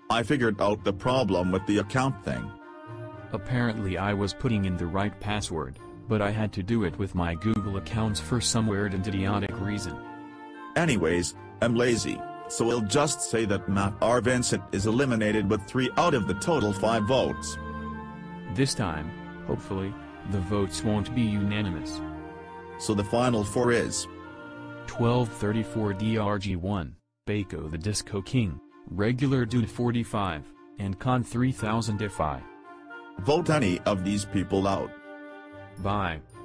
I figured out the problem with the account thing. Apparently I was putting in the right password, but I had to do it with my Google accounts for some weird and idiotic reason. Anyways, I'm lazy, so we'll just say that Matt R. Vincent is eliminated with 3 out of the total 5 votes. This time, hopefully, the votes won't be unanimous. So the final 4 is 1234 DRG1, Baco the Disco King, Regular Dude 45, and Con 3000 if I vote any of these people out. Bye.